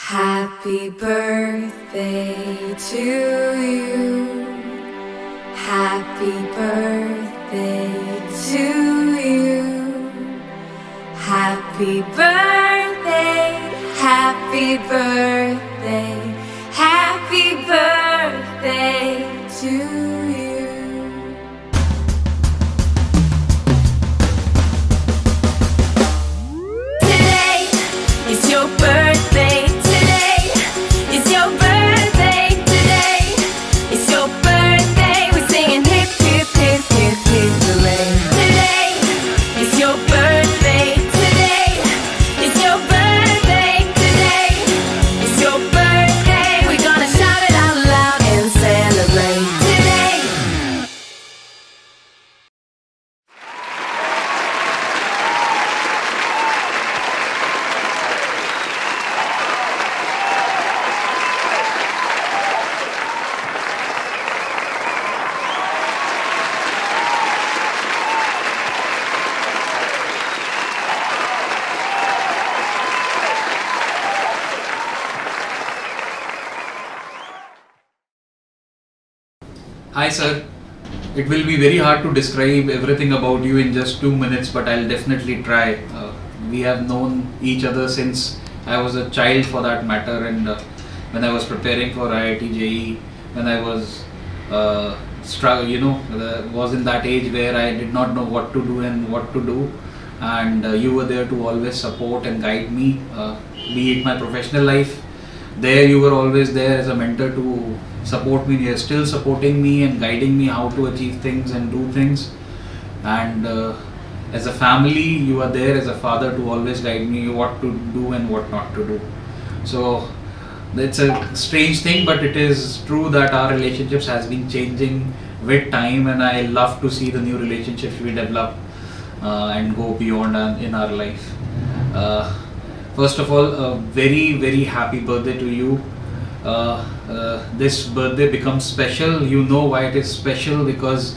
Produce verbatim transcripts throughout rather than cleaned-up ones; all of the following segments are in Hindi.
Happy birthday to you. Happy birthday to you. Happy birthday, happy birthday, happy birthday to you. Today is your birthday. Today is your birthday. Today is your birthday. We're singing hip hip hip hip hip hooray. Today is your birthday. Today is your birthday. Today is your birthday. We're gonna shout it out loud and celebrate today. Hi sir, it will be very hard to describe everything about you in just two minutes, but I'll definitely try. Uh, we have known each other since I was a child, for that matter, and uh, when I was preparing for I I T J E, when I was uh, you know uh, was in that age where I did not know what to do and what to do, and uh, you were there to always support and guide me, uh, be it my professional life. There you were always there as a mentor to support me. You're still supporting me and guiding me how to achieve things and do things, and uh, as a family you are there as a father to always guide me what to do and what not to do. So it's a strange thing, but it is true that our relationships has been changing with time, and I love to see the new relationships we develop uh, and go beyond uh, in our life. Uh, first of all, a very very happy birthday to you. Uh, uh, this birthday becomes special. You know why it is special, because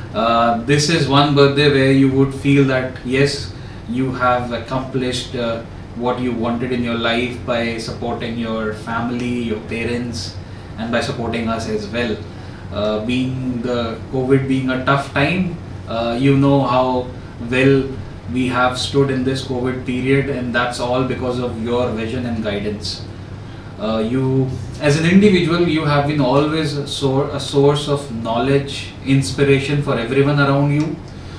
uh, this is one birthday where you would feel that yes, you have accomplished uh, what you wanted in your life by supporting your family, your parents, and by supporting us as well. Uh, being the COVID being a tough time, uh, you know how well we have stood in this COVID period, and that's all because of your vision and guidance. Uh, you as an individual, you have been always a, sor a source of knowledge, inspiration for everyone around you.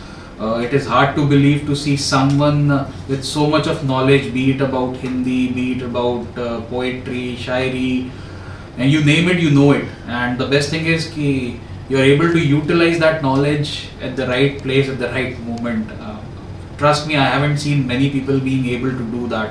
Uh, it is hard to believe to see someone uh, with so much of knowledge, be it about Hindi, be it about uh, poetry, shairi, and you name it, you know it. And the best thing is ki you are able to utilize that knowledge at the right place at the right moment. Uh, trust me, I haven't seen many people being able to do that.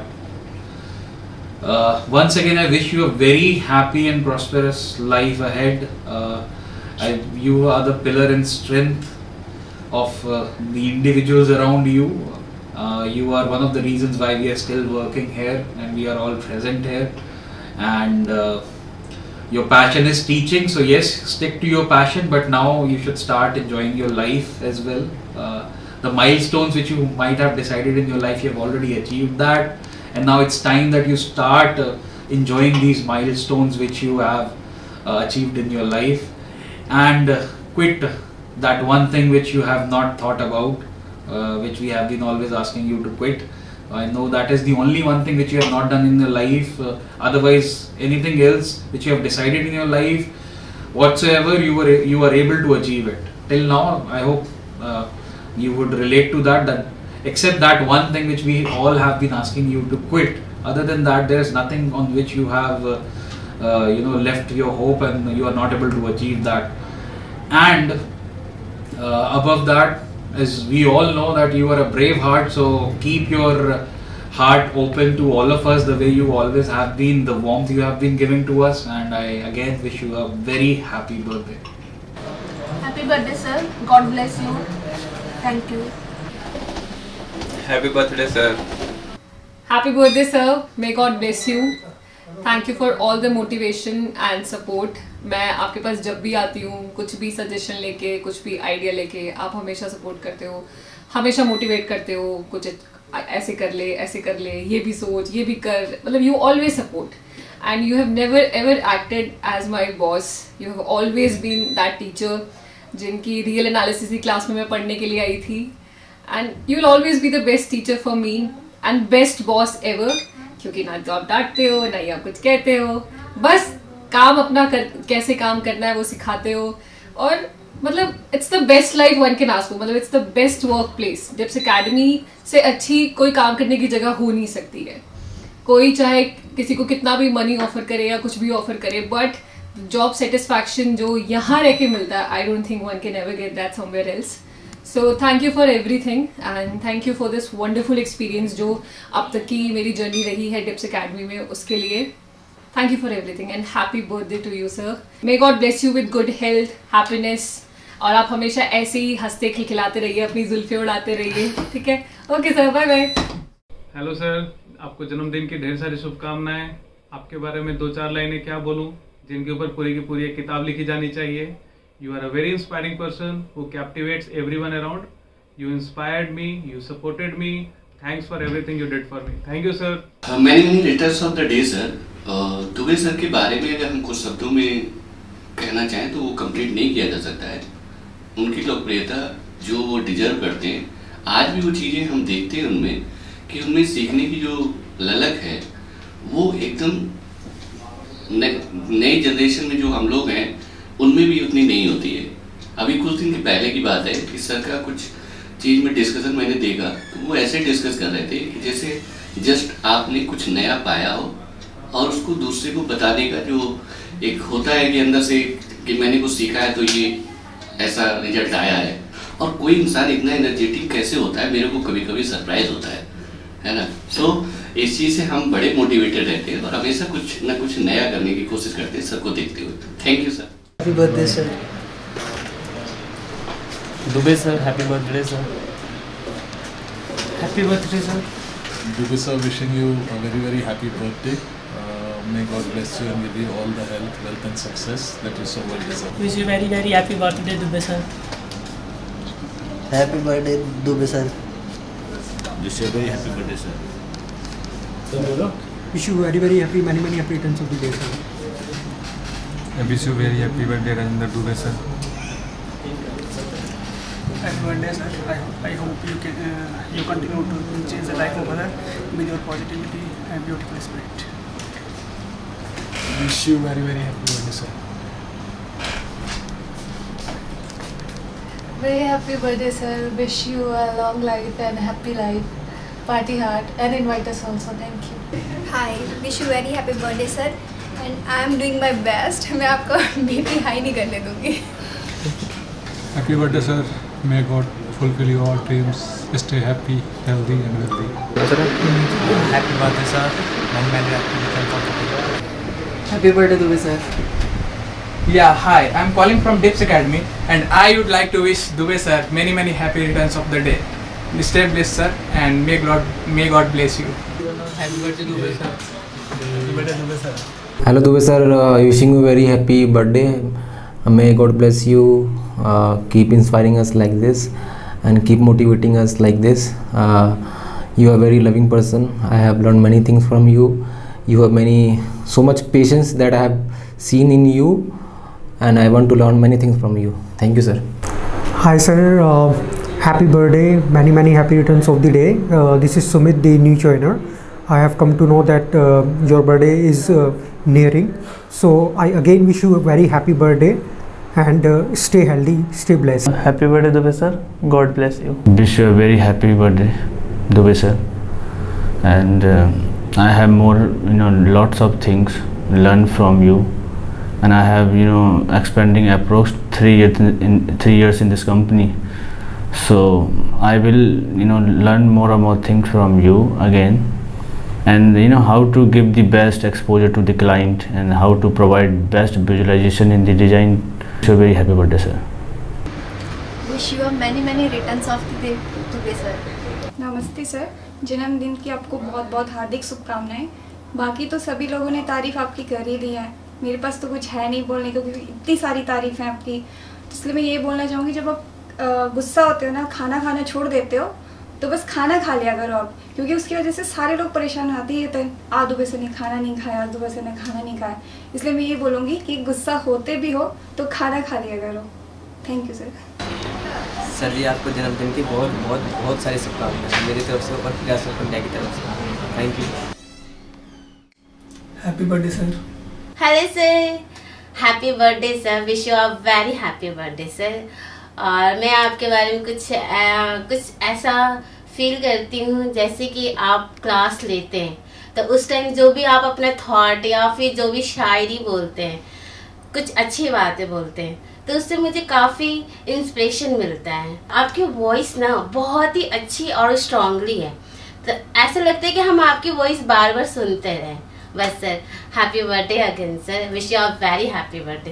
Uh, once again, I wish you a very happy and prosperous life ahead. Uh, I, you are the pillar and strength of uh, the individuals around you. Uh, you are one of the reasons why we are still working here and we are all present here. And uh, your passion is teaching, so yes, stick to your passion, but now you should start enjoying your life as well. Uh, the milestones which you might have decided in your life, you have already achieved that. And now it's time that you start uh, enjoying these milestones which you have uh, achieved in your life, and uh, quit that one thing which you have not thought about, uh, which we have been always asking you to quit. I know that is the only one thing which you have not done in your life. Uh, otherwise, anything else which you have decided in your life, whatsoever, you were you are able to achieve it. Till now, I hope uh, you would relate to that. That except that one thing which we all have been asking you to quit. Other than that, there is nothing on which you have uh, uh, you know left your hope and you are not able to achieve that. And uh, above that, as we all know that you are a brave heart, so keep your heart open to all of us the way you always have been, the warmth you have been giving to us, and I again wish you a very happy birthday. Happy birthday, sir. God bless you. Thank you. Happy birthday, sir. Happy birthday, sir. May God bless you. Thank you for all the motivation and support. मैं आपके पास जब भी आती हूँ, कुछ भी सजेशन लेके, कुछ भी आइडिया लेके, आप हमेशा सपोर्ट करते हो, हमेशा मोटिवेट करते हो, कुछ ऐसे कर ले, ऐसे कर ले, ये भी सोच, ये भी कर, मतलब you always support. and you have never ever acted as my boss. You have always been that teacher जिनकी real analysis की class में मैं पढ़ने के लिए आई थी, and you will always be the best teacher for me and best boss ever, क्योंकि ना तो आप डांटते हो ना ही आप कुछ कहते हो, बस काम अपना कर, कैसे काम करना है वो सिखाते हो. और मतलब it's the best life one can ask for, मतलब it's the best work place. Dibs academy से अच्छी कोई काम करने की जगह हो नहीं सकती है. कोई चाहे किसी को कितना भी मनी ऑफर करे या कुछ भी ऑफर करे, बट जॉब सेटिस्फैक्शन जो यहाँ रह के मिलता है, I don't think one can ever get that somewhere else. So thank you for everything and thank you for this wonderful experience जो अब तक की मेरी जर्नी रही है डिब्स एकेडमी में, उसके लिए thank you for everything and happy birthday to you sir. May God bless you with good health, happiness, और आप हमेशा ऐसे ही हंसते खिलखिलाते रहिए, अपनी जुल्फे उड़ाते रहिए. ठीक है, okay sir, bye bye. Hello sir, आपको जन्मदिन की ढेर सारी शुभकामनाएं. आपके बारे में दो चार लाइनें क्या बोलूं, जिनके ऊपर पूरी की पूरी एक किताब लिखी जानी चाहिए. You are a very inspiring person who captivates everyone around. You inspired me, you supported me. Thanks for everything you did for me. Thank you sir. Many many returns of the day sir. Dubey sir के बारे में अगर हम कुछ शब्दों में कहना चाहें तो वो कंप्लीट नहीं किया जा सकता है. उनकी लोकप्रियता जो वो डिजर्व करते हैं, आज भी वो चीज़ें हम देखते हैं उनमें कि उनमें सीखने की जो ललक है वो एकदम नई जनरेशन में जो हम लोग हैं उनमें भी उतनी नहीं होती है. अभी कुछ दिन के पहले की बात है कि सर का कुछ चीज़ में डिस्कशन मैंने देखा तो वो ऐसे डिस्कस कर रहे थे कि जैसे जस्ट आपने कुछ नया पाया हो और उसको दूसरे को बताने का जो एक होता है कि अंदर से कि मैंने कुछ सीखा है तो ये ऐसा रिजल्ट आया है. और कोई इंसान इतना एनर्जेटिक कैसे होता है, मेरे को कभी कभी सरप्राइज होता है है ना. सो so, इस चीज़ से हम बड़े मोटिवेटेड रहते हैं और हमेशा कुछ ना कुछ नया करने की कोशिश करते हैं सर को देखते हुए. Thank you sir. Happy birthday sir. Dubey sir, happy birthday sir. Happy birthday sir. Dubey sir, wishing you a very very happy birthday. Uh, may God bless you and give you all the health, wealth and success that you so well deserve. Wish you very very happy birthday Dubey sir. Happy birthday Dubey sir. Wish you a very happy birthday sir. Wish you very very happy many many happy returns of the day sir. I wish you very happy birthday Rajinder Dubey sir. Happy birthday sir. I, I hope you can uh, you continue to change the life of other with your positivity and beautiful spirit. Wish you very very happy birthday sir. Very happy birthday sir. Wish you a long life and happy life. Party hard and invite us also. Thank you. Hi, wish you very happy birthday sir. And I am doing my best. मैं आपको बेटी हाई नहीं करने दूँगी. Happy birthday sir. May God fulfill your dreams. Stay happy, healthy and wealthy. Happy birthday sir. many many happy returns of the day. Happy birthday Dubey sir. Yeah, hi. I'm calling from Dips Academy, and I would like to wish Dubey sir many many happy returns of the day. Stay blessed sir, and may God may God bless you. Happy birthday Dubey sir. Happy birthday Dubey sir. Hello Dubey sir, uh, wishing you very happy birthday. May God bless you. Uh, keep inspiring us like this and keep motivating us like this. Uh, you are a very loving person. I have learned many things from you. You have many so much patience that I have seen in you, and I want to learn many things from you. Thank you sir. Hi sir. Uh, happy birthday. Many many happy returns of the day. Uh, this is Sumit, the new joiner. I have come to know that uh, your birthday is uh, nearing. So I again wish you a very happy birthday. And uh, stay healthy, stay blessed. Happy birthday Dubey sir. God bless you. Wish you a very happy birthday Dubey sir. And uh, I have more, you know, lots of things learned from you, and I have, you know, expanding approach three years in, in three years in this company. So I will, you know, learn more and more things from you again, and you know how to give the best exposure to the client and how to provide best visualization in the design. So very happy birthday sir. Wish you a many many returns of the day Dubey sir. नमस्ते सर. जन्मदिन की आपको बहुत बहुत हार्दिक शुभकामनाएं. बाकी तो सभी लोगों ने तारीफ आपकी कर ही दी है. मेरे पास तो कुछ है नहीं बोलने को क्योंकि इतनी सारी तारीफ है आपकी. इसलिए मैं ये बोलना चाहूँगी, जब आप गुस्सा होते हो ना, खाना खाना छोड़ देते हो, तो बस खाना खा लिया करो आप, क्योंकि उसकी वजह से सारे लोग परेशान आते ही रहते हैं, आज दुबे सर ने खाना नहीं खाया, आज दुबे सर ने खाना नहीं खाया। इसलिए मैं ये बोलूँगी कि गुस्सा होते भी हो तो खाना खा लिया करो। Thank you sir. Sir ji आपको जन्मदिन की बहुत बहुत बहुत सारी शुभकामनाएं मेरी तरफ से और क्लास इंडिया की तरफ से। Thank you. Happy birthday sir. Hello sir, happy birthday sir, wish you a very happy birthday sir. और मैं आपके बारे में कुछ आ, कुछ ऐसा फील करती हूँ जैसे कि आप क्लास लेते हैं तो उस टाइम जो भी आप अपना थॉट या फिर जो भी शायरी बोलते हैं, कुछ अच्छी बातें बोलते हैं, तो उससे मुझे काफ़ी इंस्पिरेशन मिलता है। आपकी वॉइस ना बहुत ही अच्छी और स्ट्रांगली है, तो ऐसा लगता है कि हम आपकी वॉइस बार बार सुनते रहें। बस sir, happy birthday again sir, wish you a very happy birthday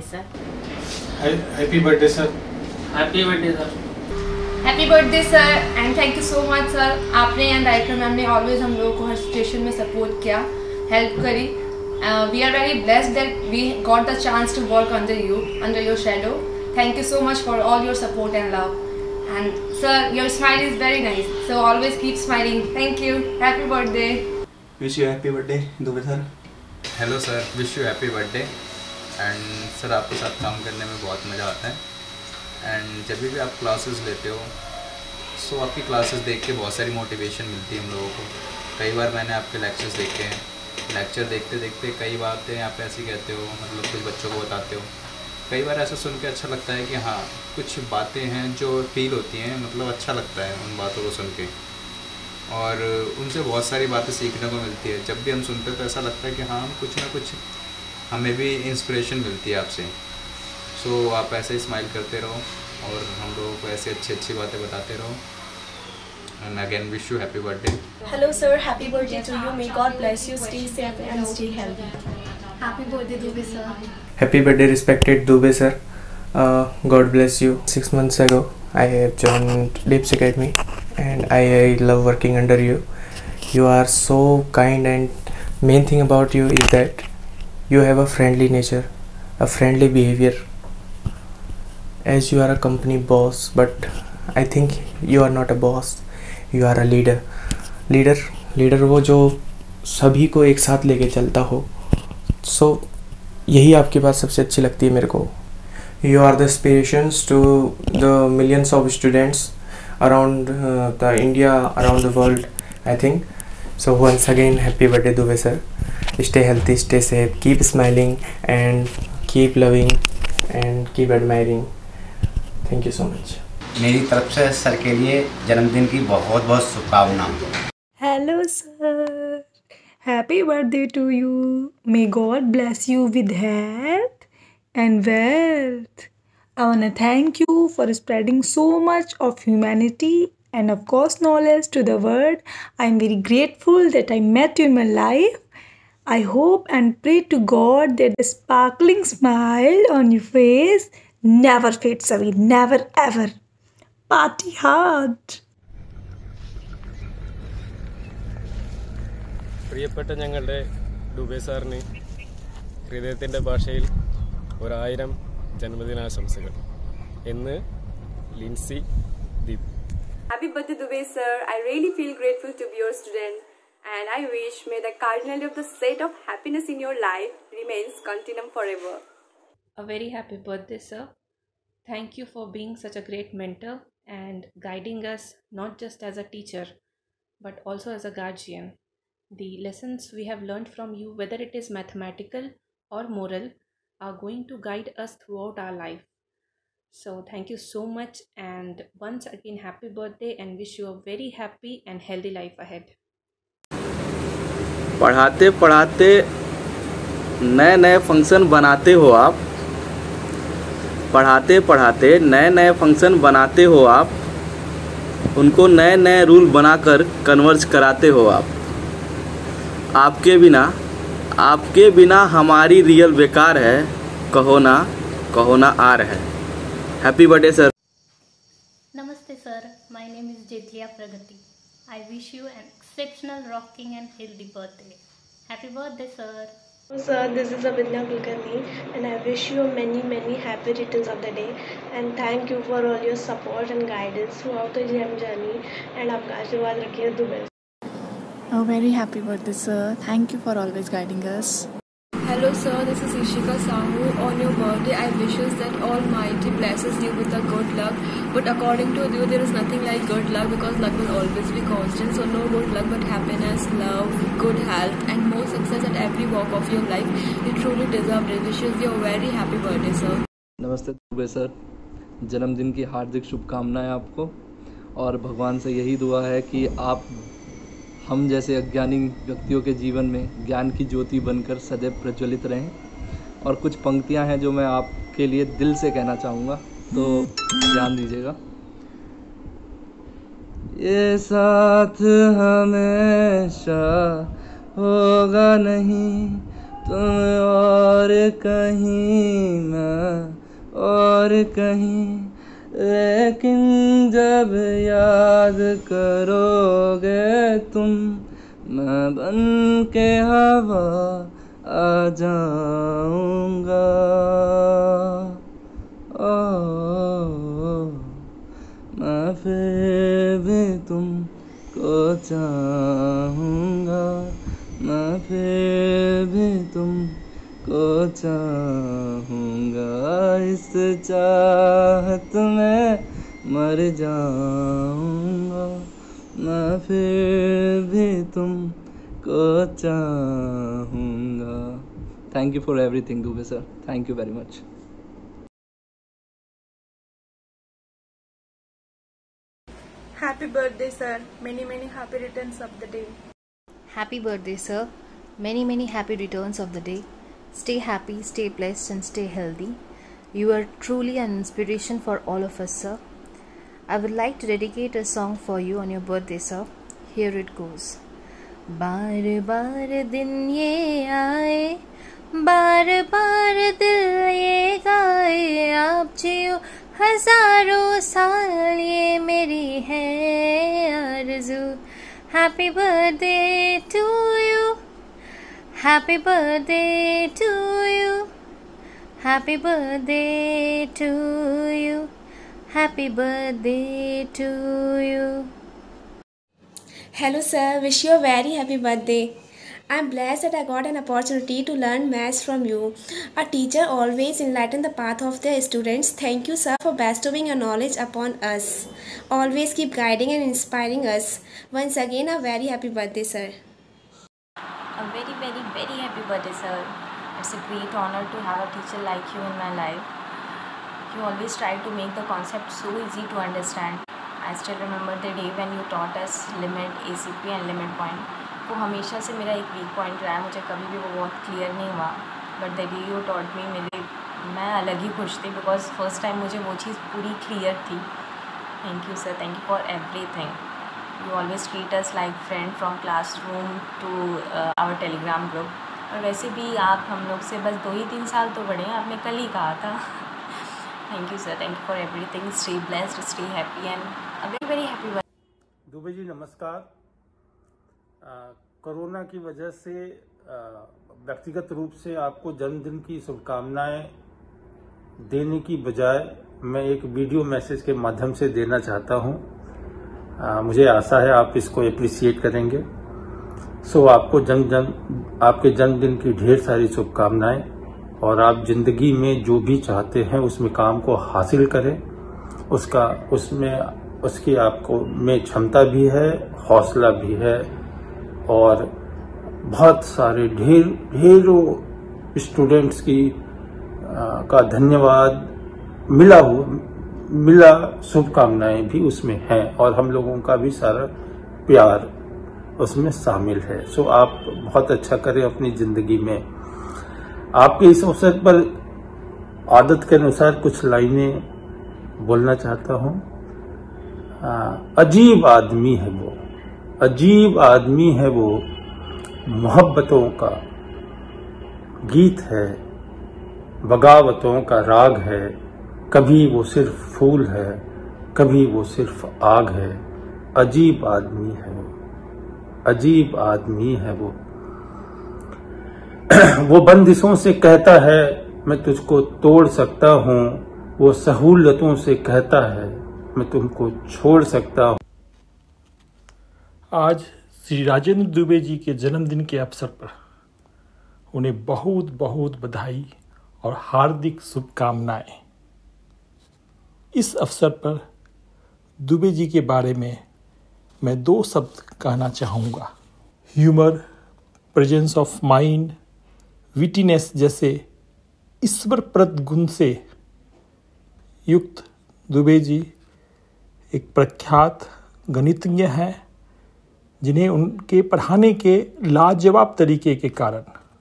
sir. Happy birthday sir. Happy birthday sir. Happy birthday sir and thank you so much sir. आपने एंड राइटर मैम ने ऑलवेज हम लोगों को हर सिचुएशन में सपोर्ट किया, हेल्प करी। We are very blessed that we got the chance to work under you, under your shadow. Thank you so much for all your support and love. And sir your smile is very nice, so always keep smiling. Thank you. Happy birthday. Wish you happy birthday Dubey sir. Hello sir, wish you happy birthday. And sir आपके साथ काम करने में बहुत मज़ा आता है। एंड जब भी आप क्लासेस लेते हो सो आपकी क्लासेस देख के बहुत सारी मोटिवेशन मिलती है हम लोगों को। कई बार मैंने आपके लेक्चर्स देखे हैं, लेक्चर देखते देखते कई बातें आप ऐसी कहते हो, मतलब कुछ बच्चों को बताते हो, कई बार ऐसा सुन के अच्छा लगता है कि हाँ कुछ बातें हैं जो फील होती हैं, मतलब अच्छा लगता है उन बातों को सुन के, और उनसे बहुत सारी बातें सीखने को मिलती है। जब भी हम सुनते हैं तो ऐसा लगता है कि हाँ कुछ ना कुछ हमें भी इंस्पिरेशन मिलती है आपसे। सो so, आप ऐसे ही स्माइल करते रहो और हम लोगों को ऐसे अच्छी अच्छी बातें बताते रहो। And again wish you happy birthday. Hello sir, happy birthday to you, may God bless you, stay safe and stay healthy. Happy birthday Dubey sir. Happy birthday respected Dubey sir. Uh, God bless you. Six months ago I have joined DUBEY Academy and I, I love working under you. You are so kind, and main thing about you is that you have a friendly nature, a friendly behavior, as you are a company boss, but I think you are not a boss, you are a leader. Leader leader वो जो सभी को एक साथ लेके चलता हो, so यही आपकी बात सबसे अच्छी लगती है मेरे को। You are the inspirations to the millions of students around the India, around the world I think. So once again happy birthday Dubey sir. Stay healthy, stay safe, keep smiling and keep loving and keep admiring. Thank you so much. मेरी तरफ से सर के लिए जन्मदिन की बहुत बहुत शुभकामनाएं। Hello sir, happy birthday to you, may God bless you with health and wealth. I want to thank you for spreading so much of humanity and of course knowledge to the world. I am very grateful that I met you in my life. I hope and pray to God that the sparkling smile on your face never fades away, never ever. Party hard. പ്രിയപ്പെട്ട ഞങ്ങളുടെ ഡുബെ സാറിന് ഹൃദയത്തിൻ്റെ ഭാഷയിൽ ഒരായിരം ജന്മദിനാശംസകൾ എന്ന് Lincy Deep. Happy birthday Dubey sir. I really feel grateful to be your student and I wish may the cardinal of the state of happiness in your life remains continuum forever. A very happy birthday sir. Thank you for being such a great mentor and guiding us not just as a teacher but also as a guardian. The lessons we have learned from you, whether it is mathematical or moral, are going to guide us throughout our life. So thank you so much, and once again happy birthday and wish you a very happy and healthy life ahead. पढ़ाते पढ़ाते नए नए फंक्शन बनाते हो आप, पढ़ाते पढ़ाते नए नए फंक्शन बनाते हो आप, उनको नए नए रूल बनाकर कन्वर्ज कराते हो आप। आपके बिना आपके बिना हमारी रियल बेकार है, कहो ना कहो ना आर है। Happy birthday sir. नमस्ते sir, my name is Jetaliya Pragati. I wish you an exceptional rocking and healthy birthday. Happy birthday sir. Sir, this is Abhidnya Kulkarni and I wish you many many happy returns of the day and thank you for all your support and guidance throughout the G M journey and आपका आशीर्वाद रखिए Dubey. A very happy birthday, sir. Thank you for always guiding us. Hello sir, this is Ishika Sahu. On your birthday, I wish you that Almighty blesses you with the good luck. But according to you, there is nothing like good luck because luck will always be constant. So no good luck but happiness, love, good health and more success at every walk of your life. You truly deserve it. Wishes you a very happy birthday sir. नमस्ते दुबे सर, जन्मदिन की हार्दिक शुभकामनाएं आपको और भगवान से यही दुआ है कि आप हम जैसे अज्ञानी व्यक्तियों के जीवन में ज्ञान की ज्योति बनकर सदैव प्रज्वलित रहें। और कुछ पंक्तियां हैं जो मैं आपके लिए दिल से कहना चाहूँगा, तो ध्यान दीजिएगा। ये साथ हमेशा होगा नहीं, तुम और कहीं मैं और कहीं, लेकिन जब याद करोगे तुम मैं बन के हवा आ जाऊंगा। ओ, मैं फिर भी तुमको चाहूँगा, मैं फिर भी तुमको चाहूँगा, इस चाहत में मर जाऊँगा, मैं फिर भी तुमको चाहूँगा। Thank you for everything Dubey sir, thank you very much. Happy birthday, sir. Many, many happy returns of the day. Happy birthday, sir. Many, many happy returns of the day. Stay happy, stay blessed, and stay healthy. You are truly an inspiration for all of us, sir. I would like to dedicate a song for you on your birthday, sir. Here it goes. बार बार दिन ये आए, बार बार दिल ये गाए, आप जियो हजारों साल ये मेरी है आरज़ू। Happy birthday to you, happy birthday to you, happy birthday to you, happy birthday to you. Hello sir, wish you a very happy birthday. I'm blessed that I got an opportunity to learn maths from you. A teacher always enlightens the path of their students. Thank you sir for bestowing your knowledge upon us. Always keep guiding and inspiring us. Once again a very happy birthday sir. A very very very happy birthday sir. It's a great honor to have a teacher like you in my life. You always try to make the concept so easy to understand. I still remember the day when you taught us limit, A C P and limit point. वो हमेशा से मेरा एक वीक पॉइंट रहा है, मुझे कभी भी वो बहुत क्लियर नहीं हुआ, but the day you taught me मेरे मैं अलग ही खुश थी बिकॉज फर्स्ट टाइम मुझे वो चीज़ पूरी क्लियर थी. Thank you sir, thank you for everything. You always treat us like friend from classroom to our Telegram group. और वैसे भी आप हम लोग से बस दो ही तीन साल तो बड़े हैं, आपने कल ही कहा था. Thank you sir, thank you for everything. Stay blessed, stay happy and a very very happy birthday. Dubey ji नमस्कार. कोरोना की वजह से व्यक्तिगत रूप से आपको जन्मदिन की शुभकामनाएं देने की बजाय मैं एक वीडियो मैसेज के माध्यम से देना चाहता हूं. आ, मुझे आशा है आप इसको एप्रिसिएट करेंगे. सो आपको जन्म जन्म आपके जन्मदिन की ढेर सारी शुभकामनाएं और आप जिंदगी में जो भी चाहते हैं उसमें काम को हासिल करें. उसका उसमें उसकी आपको में क्षमता भी है, हौसला भी है और बहुत सारे ढेर ढेरों स्टूडेंट्स की आ, का धन्यवाद मिला हुआ मिला शुभकामनाएं भी उसमें हैं और हम लोगों का भी सारा प्यार उसमें शामिल है. सो आप बहुत अच्छा करें अपनी जिंदगी में. आपके इस अवसर पर आदत के अनुसार कुछ लाइनें बोलना चाहता हूं. अजीब आदमी है वो, अजीब आदमी है वो, मोहब्बतों का गीत है, बगावतों का राग है. कभी वो सिर्फ फूल है, कभी वो सिर्फ आग है. अजीब आदमी है वो, अजीब आदमी है वो. वो बंदिशों से कहता है मैं तुझको तोड़ सकता हूँ, वो सहूलतों से कहता है मैं तुमको छोड़ सकता हूँ। आज श्री राजेंद्र दुबे जी के जन्मदिन के अवसर पर उन्हें बहुत बहुत बधाई और हार्दिक शुभकामनाएं। इस अवसर पर दुबे जी के बारे में मैं दो शब्द कहना चाहूँगा। Humour, presence of mind, wittiness जैसे ईश्वरप्रद गुण से युक्त दुबे जी एक प्रख्यात गणितज्ञ हैं, जिन्हें उनके पढ़ाने के लाजवाब तरीके के कारण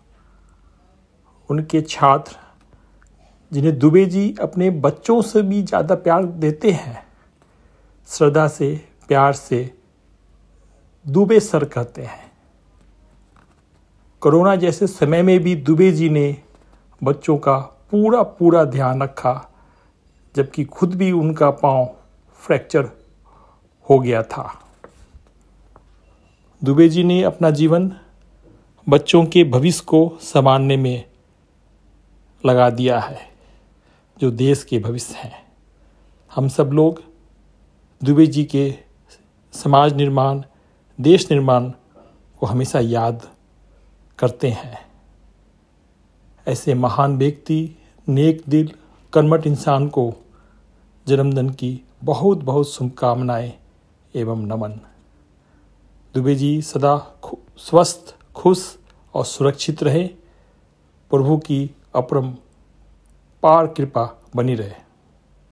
उनके छात्र, जिन्हें दुबे जी अपने बच्चों से भी ज़्यादा प्यार देते हैं, श्रद्धा से, प्यार से दुबे सर कहते हैं। कोरोना जैसे समय में भी दुबे जी ने बच्चों का पूरा पूरा ध्यान रखा, जबकि खुद भी उनका पांव फ्रैक्चर हो गया था। दुबे जी ने अपना जीवन बच्चों के भविष्य को संवारने में लगा दिया है, जो देश के भविष्य हैं। हम सब लोग दुबे जी के समाज निर्माण, देश निर्माण को हमेशा याद करते हैं। ऐसे महान व्यक्ति, नेक दिल, कर्मठ इंसान को जन्मदिन की बहुत बहुत शुभकामनाएं एवं नमन। दुबे जी सदा स्वस्थ, खुश और सुरक्षित रहे। प्रभु की अपरंपार कृपा बनी रहे।